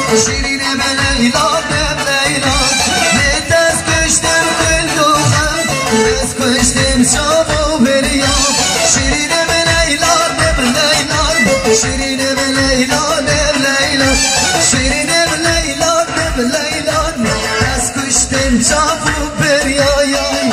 شیرین به لیلا دم لیلا دست کشتم دل دوخم دست کشتم شام و بریام شیرین به لیلا دم لیلا شیرین به لیلا دم لیلا شیرین به لیلا دم لیلا دست کشتم شام و بریام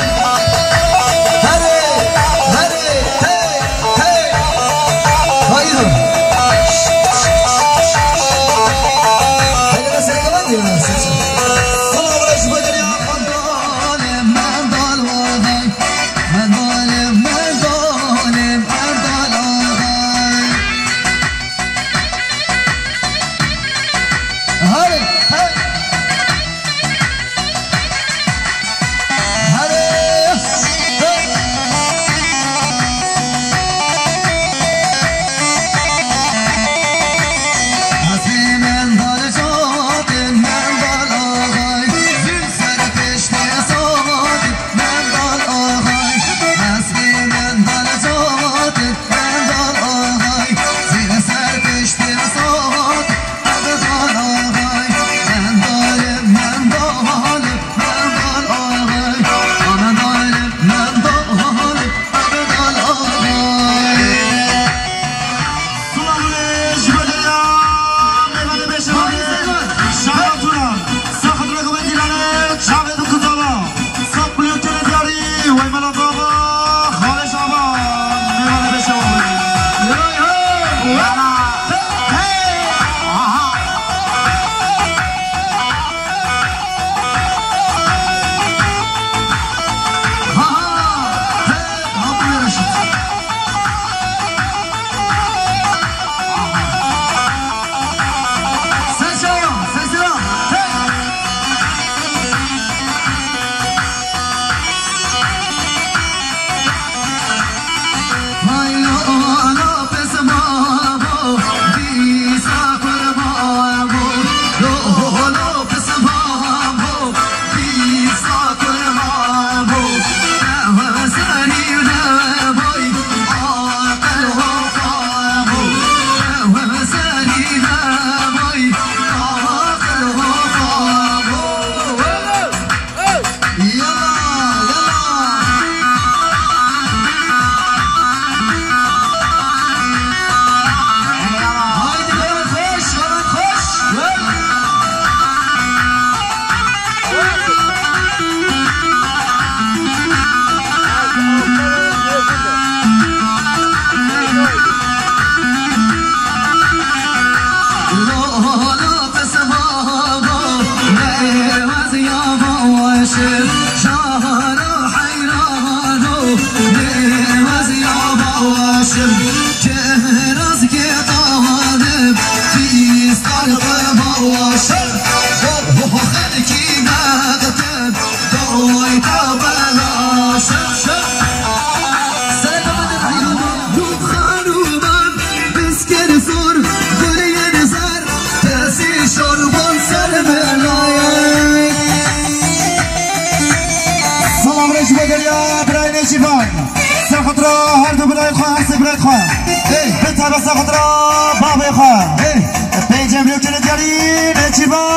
بس خضرا بابي خا بيجي ملوك الدياري نجيبا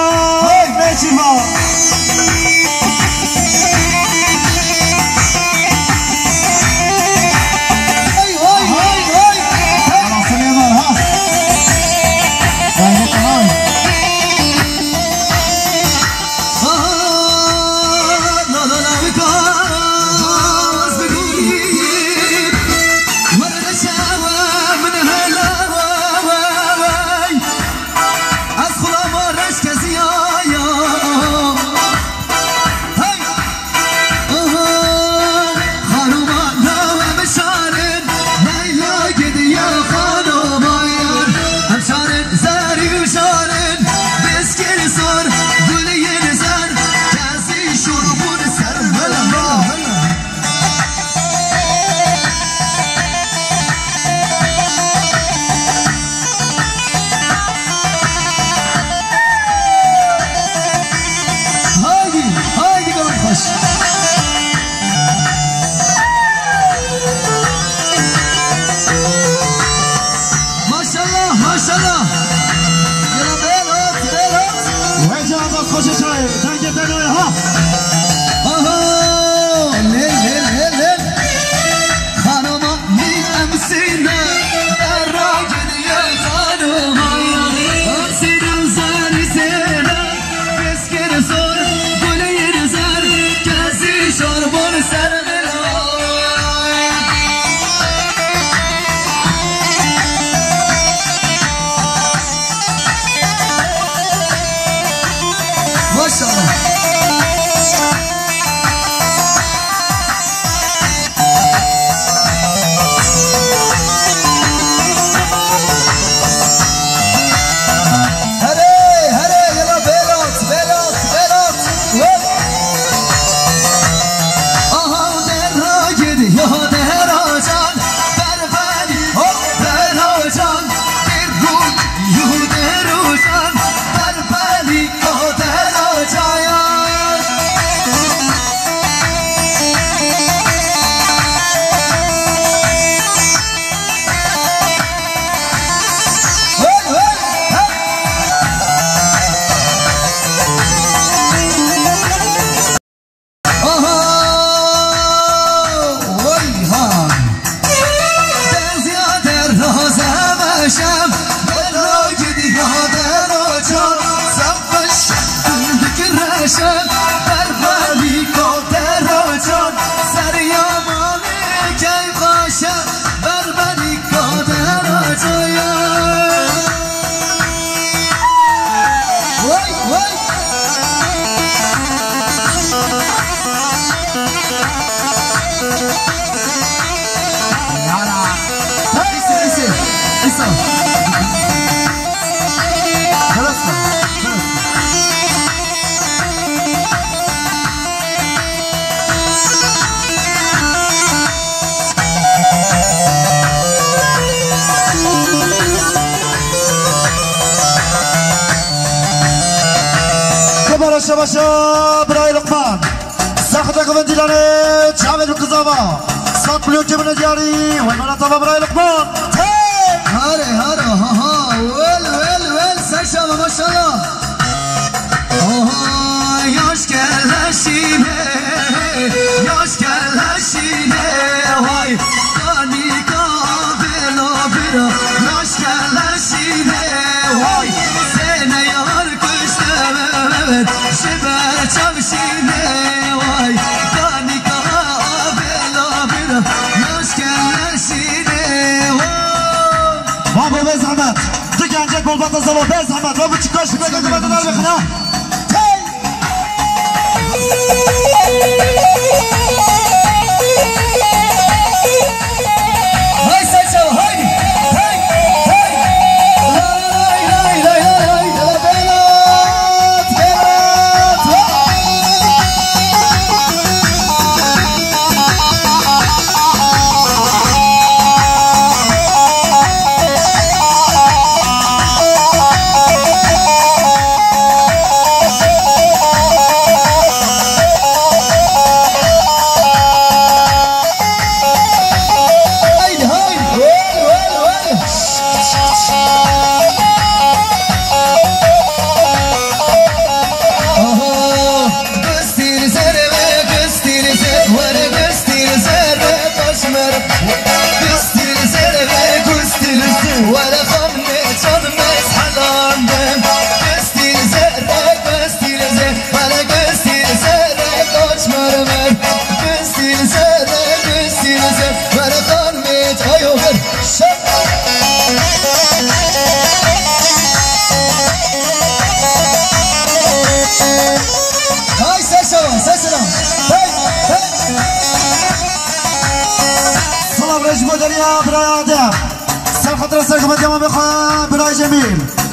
نجيبا خوش شای دنگ دنوی ها شباشا برای لقمان ساخت اکوان دیلانه جاوید القضاوة 100 مليون جبنة دياري والمناطبة برای لقمان هاره ها ول سرشابه ما شاء الله یاش کلشینه وای دانیکا بلا برا یاش کلشینه وای سنه یار کشته ببن شبه چمشینه وای دانیکا بلا برا یاش کلشینه وای بابا به زحمت تو گنجک بلبات زبا به زحمت بابا چیکارش بگه که بده در بخونه سلام رجب دریا برای آدم سر خاطر سرکمت یما بخواه برای جمیل